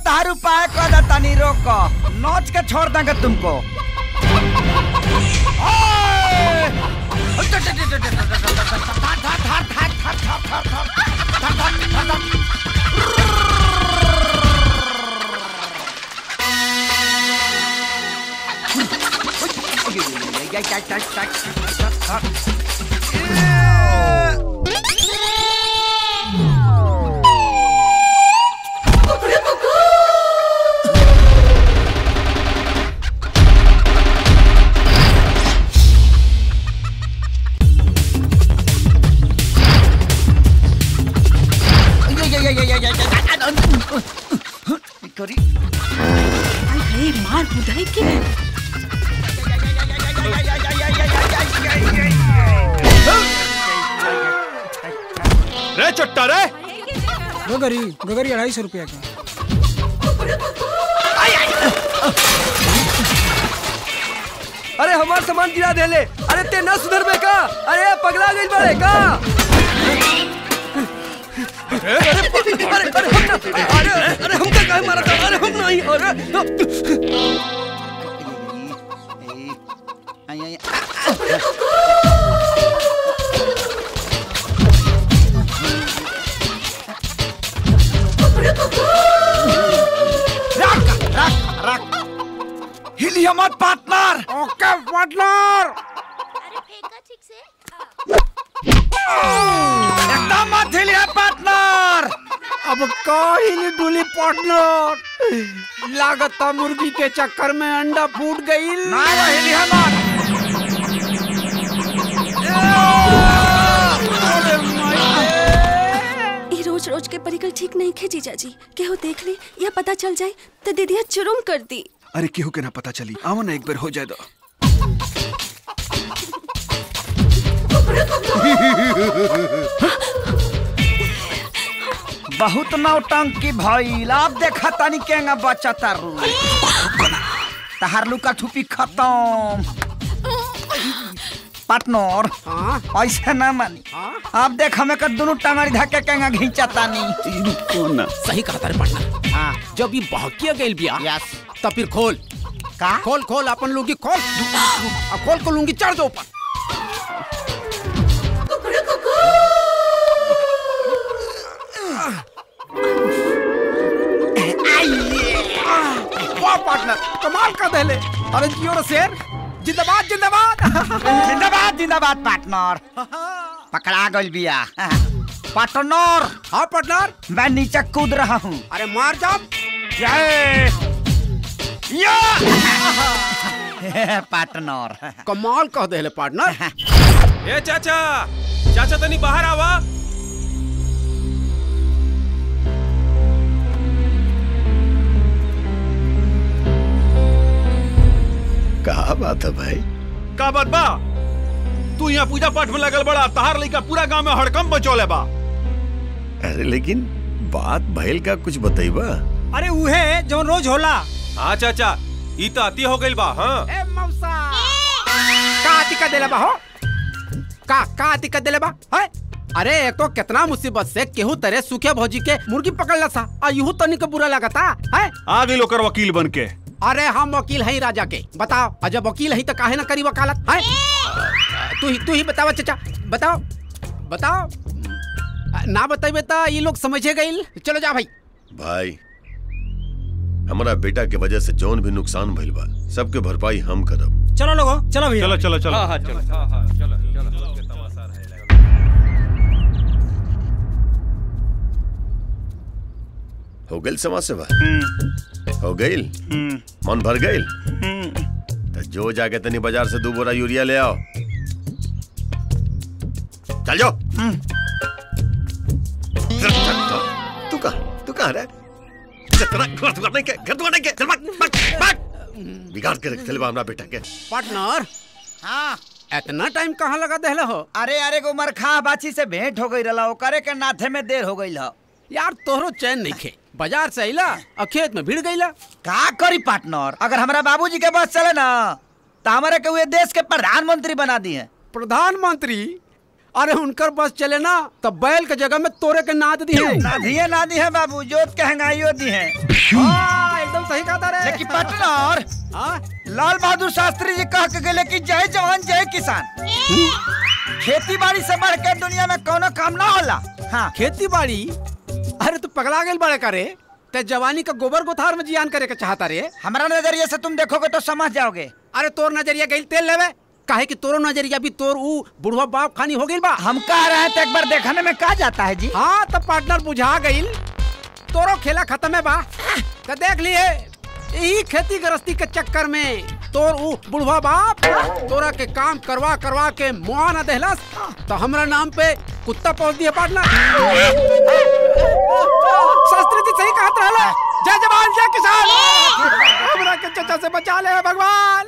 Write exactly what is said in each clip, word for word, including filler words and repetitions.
तार उपाय कर तनी रोक नोच के छोड़ देंगे तुमको। करी मार बुधाई के रे चट्टा रे गगरी गगरी अढ़ाई सौ रुपया का। अरे हमार सामान गिरा दे ले। अरे ते न सुधर बे का। अरे पगला गइल बाड़े का। अरे अरे अरे हम ना अरे अरे हम का काहे मारत। अरे हम नहीं अरे हिलिया मत पार्टनर। ओके पार्टनर। अरे फेंका ठीक से। एकदम मत हिलिया पार्टनर। अब का हिली डुली पार्टनर। लागता मुर्गी के चक्कर में अंडा फूट गई। ना हिलिया मत। ये रोज रोज के परिकल ठीक नहीं खे जीजा जी। केहू देख ले या पता चल जाए तो दीदिया चुरुम कर दी। अरे केहू के ना पता चली। आओ ना एक बार हो जाए दो। बहुत नौटंकी भइल। अब देखा तनी केंगा बच्चा तारू। तहार लुका छुपी खत्म। पार्टनर ऐसे ना मानी। अब देख हमें कर दोनों टांगड़ी धक्के केंगा घिंचा तानी। ना सही कहा तारे पार्टनर। हाँ जब ये बहकिया गइल बिया यस तो फिर खोल का खोल खोल अपन लुंगी खोल आ खोल को लुंगी चढ़ दो ऊपर। वाह पार्टनर कमाल का दहले। अरे जियो रे शेर। जिंदाबाद जिंदाबाद जिंदाबाद जिंदाबाद पार्टनर। पकड़ा गइल बिया पार्टनर। हाँ पार्टनर मैं नीचे कूद रहा हूँ। अरे मार जा। पार्टनर कमाल कह दे पार्टनर। ए चाचा चाचा तनी बाहर आवा। कहा बात है भाई। का बात बा तू यहाँ पूजा पाठ में लगल बड़ा तहार लइका पूरा गांव में हड़कम बचौले बा। अरे लेकिन बात भइल का कुछ बताइबा। अरे उहे जो रोज होला। हाँ चाचा ई तो अति हो गइल बा। हाँ ए मौसा का दिक्कत देले बा हो। का का दिक्कत देले बा है। अरे एक तो कितना मुसीबत से केहू तरह सूखे भौजी के मुर्गी पकड़ला सा आ यूं तनी के बुरा लगता है। आ गइल ओकर वकील बन के। अरे हम वकील है राजा के। बताओ अजब वकील है तो काहे ना करी वकालत है। तू ही तू ही बतावा चाचा बताओ बताओ। ना बताइबे तो ये लोग समझे गइल। चलो जा भाई। भाई हमारा बेटा के वजह से जौन भी नुकसान भइल बा सबके भरपाई हम करब। चलो लोगो चलो भैया। चलो चलो चलो। हाँ हाँ चलो हाँ हाँ चलो चलो। हो गइल समाज सेवा। हो गइल मन भर गइल। तो जो जाके तनी बाजार से दो बोरा यूरिया ले आओ। चल जाओ। तू कहाँ तू कहाँ रहा। नहीं के घर नहीं के चल भाग भाग भाग। बिगाड़ के रख चलवा हमरा बेटा के। पार्टनर हाँ इतना टाइम कहाँ लगा देहला हो। अरे अरे गो मरखा बाची से भेंट हो गई रहा ओकरे के नाथे में देर हो गई। यार तोहरो चैन नहीं खे। बाजार से अइला और खेत में भीड़ गईला। का करी पार्टनर। अगर हमारा बाबूजी के बस चले ना तो हमारे के हुए देश के प्रधानमंत्री बना दिए। प्रधानमंत्री अरे उनकर बस चले ना तो बैल के जगह में तोरे के नाद दी है। ना दिए ना दी है बाबू, जोत के हंगाइयो दी है। हाँ, एकदम सही कहा था रे। लेकिन पार्टनर, लाल बहादुर शास्त्री जी कह के गए कि जय जवान जय किसान। खेती बाड़ी से बढ़ के दुनिया में कोनो काम ना होला। हाँ, खेती बाड़ी? अरे तू पगला गए बड़े करे ते जवानी का गोबर गोथार में जियान करे के चाहता रे। हमारा नजरिए से तुम देखोगे तो समझ जाओगे। अरे तोर नजरिया गई तेल लेवे काहे कि तोरो नजरिया भी तोर ऊ बुढ़वा बाप खानी हो गई बा। हम कह रहे हैं तो एक बार देखने में कहा जाता है जी। हाँ तो पार्टनर बुझा गई, तोरो खेला खत्म है बा। तो देख लिए यही खेती गृहस्थी के चक्कर में तोर ऊ बुढ़वा बाप तोरा के काम करवा करवा के मुआ न देहलस तो हमरा नाम पे कुत्ता पहुंच दिया पार्टनर। शास्त्री जी सही कहत रहला, जय जवान जय किसान। हमरा के चचा से बचा ले भगवान।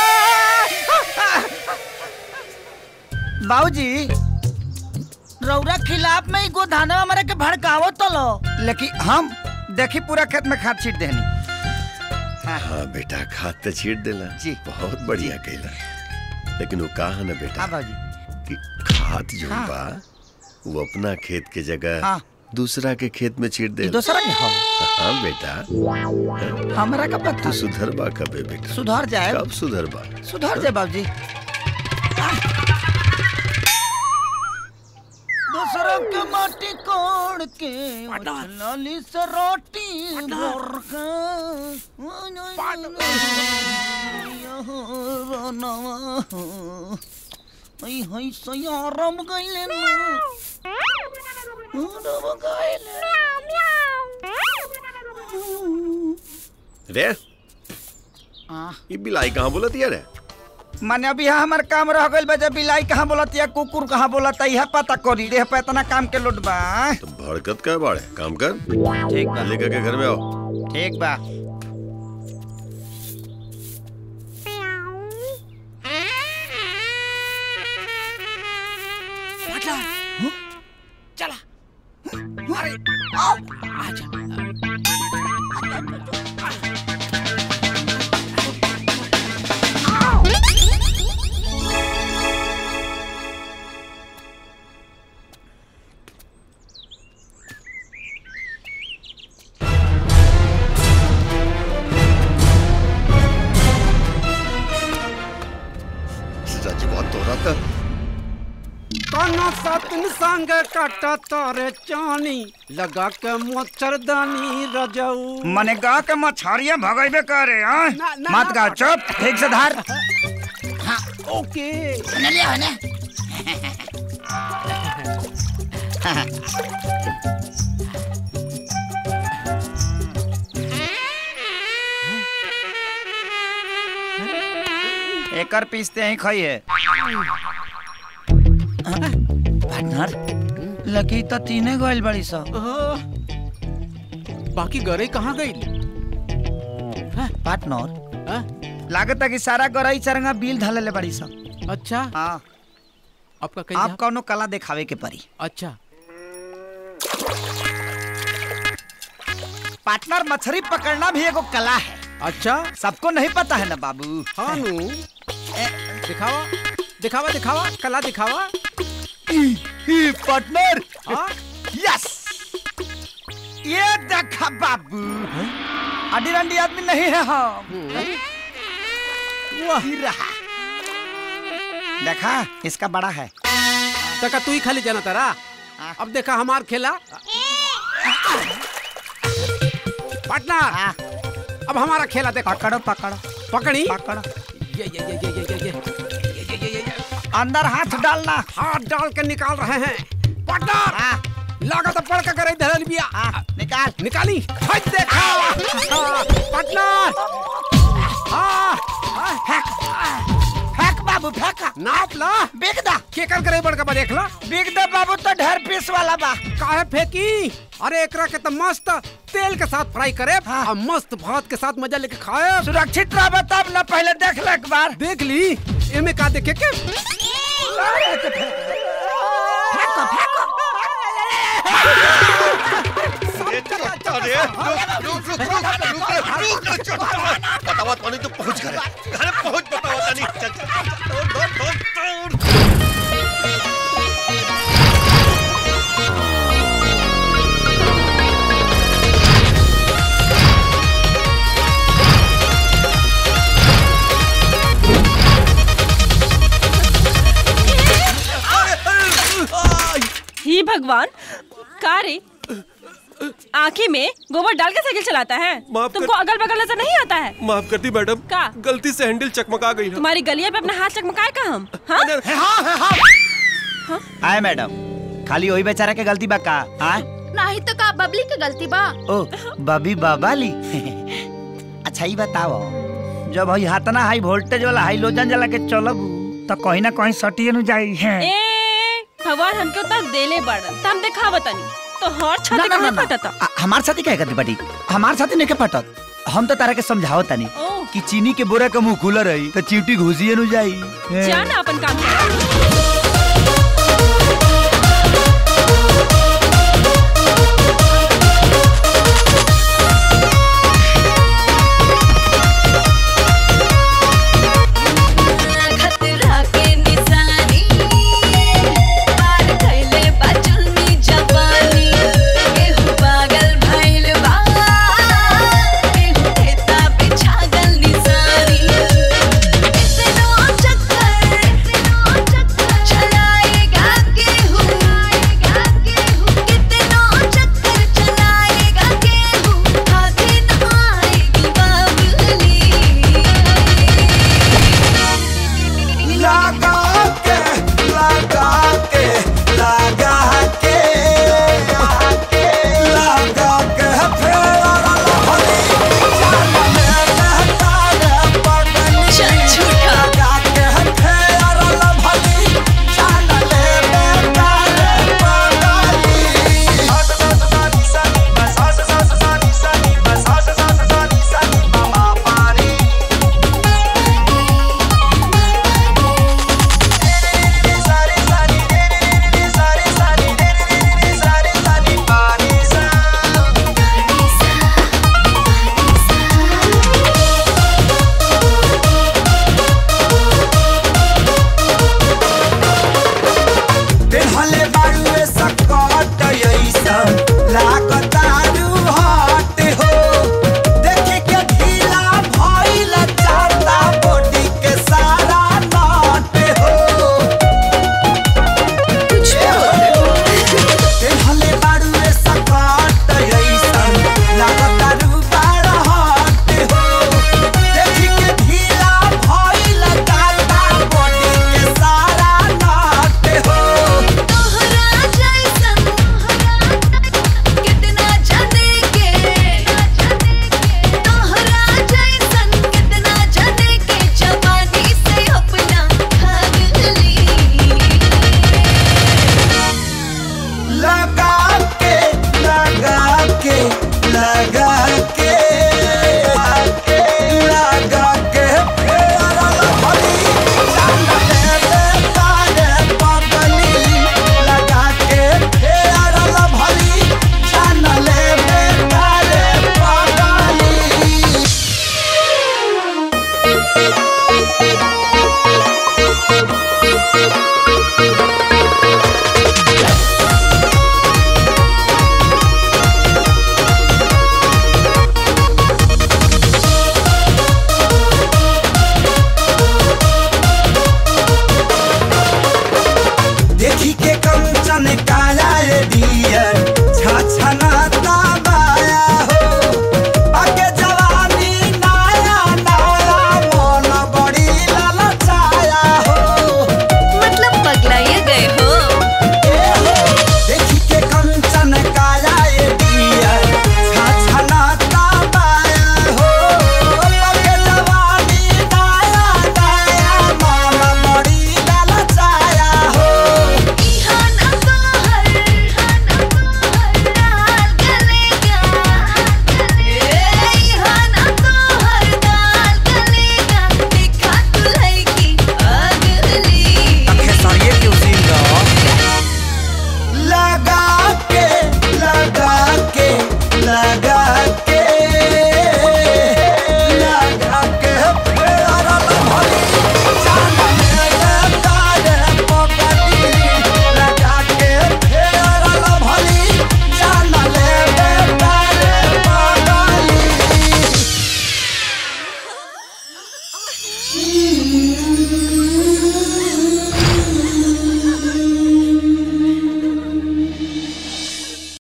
बाबूजी रौरा खिलाफ में ही गोधाना हमारे के भड़कावो तो लो, लेकिन हम देखी पूरा खेत में खाद छीट देनी। हाँ, हाँ बेटा, खाद तो छीट देला जी, बहुत बढ़िया कहला। लेकिन वो कहा ना बेटा, हाँ बाबूजी, कि खाद जो हाँ, बा वो अपना खेत के जगह हाँ, दूसरा के खेत में छीट दे। दूसरा के? हाँ बेटा, हमारा का पता। तू सुधर बा कबे बेटा? सुधर जाए। कब सुधर बा? सुधर जाए बाबूजी। दूसरों के माटी कोड़ के लाली से रोटी भर के आई हई सयारम गइले ना रम गइले रे। ये बिलाई कहाँ बोलती है रे? माने अभी यहाँ हमार काम रह गइल बा, जब बिलाई कहाँ बोलतिया कुकुर कहाँ बोलता यह पता करी रे। पे इतना काम के लोट बा तो भड़कत का बाड़े, काम कर। ठीक बा, लेकर के घर में आओ। ठीक बा। चला अरे आओ आजा। काना सातन संग काटा तारे चानी लगा के मच्छरदानी रजऊ। मने गा के मछरिया भगाइबे करे। हाँ ना, ना, मत गा, चुप, ठीक से धार। हाँ ओके ले हो ने। एकर पीसते ही खाइए। पार्टनर लकी तो तीने गोइल बड़ी सा। बाकी गरे कहाँ गई? पार्टनर लागत है कि सारा गरई चरंगा बिल ढाले ले बड़ी सा। अच्छा हाँ, आपका कहीं आप कौनो कला दिखावे के परी। अच्छा पार्टनर, मछली पकड़ना भी एगो कला है। अच्छा सबको नहीं पता है ना बाबू। हाँ नु दिखावा दिखावा दिखावा कला दिखावा। पार्टनर हाँ यस, ये देखा बाबू, अडी रंडी आदमी नहीं है हम। वही रहा, देखा इसका बड़ा है। तका तू ही खाली जाना तारा। अब देखा हमार खेला। पार्टनर अब हमारा खेला देखो। पकड़ो पकड़ो पकड़ी पकड़ो। ये ये ये ये ये ये ये ये ये ये ये अंदर हाथ डालना। हाथ डाल के निकाल रहे हैं। पार्टनर लागत तो पड़ के करे धरल बिया। निकाल निकाली। हट देखा पार्टनर। हाँ फेंक फेंक बाबू, फेंक। नाप ला बिक दा। के कर करे बड़का बा देख ला। बिक दा बाबू, तो ढेर पीस वाला बा। काहे फेंकी? अरे एकरा के तो मस्त तेल के साथ फ्राई करे। हाँ। और मस्त भात के साथ मजा लेके खाए। सुरक्षित रह तब ना, पहले देख ले एक बार। देख ली एमे का देखे के। फेंको फेंको। अरे रुक रुक रुक रुक रुक रुक बतावा तो नहीं तो पहुंच गए घर पहुंच बतावा नहीं। चल चल भगवान, का रे आँखी में गोबर डाल के साइकिल चलाता है? तुमको अगल बगल नजर नहीं आता है? माफ करती मैडम, का गलती से हैंडल चकमका गई है। तुम्हारी गलिया पे अपना हाथ चकमकाए का हम? हाँ? हाँ, हाँ, हाँ। आए मैडम, खाली वही बेचारा के गलती बा का? आए नहीं तो का बबली के गलती बा? ओ बबी बाबाली। अच्छा ही बताओ, जब हई हाथना हाई वोल्टेज वाला हाई लोजन जला के चलब तो कहीं ना कहीं सटिए न जाई है। ए भगवान हमके उतना देले बड़न, हम देखा बतानी तो हर छाती कहाँ फटता? हमार साथी क्या करती बटी? हमार साथी नहीं के फटत। हम तो तारा के समझाओ तनी कि चीनी के बोरा का मुंह खुला रही तो चींटी घुसिए न जाई। जाना अपन काम कर।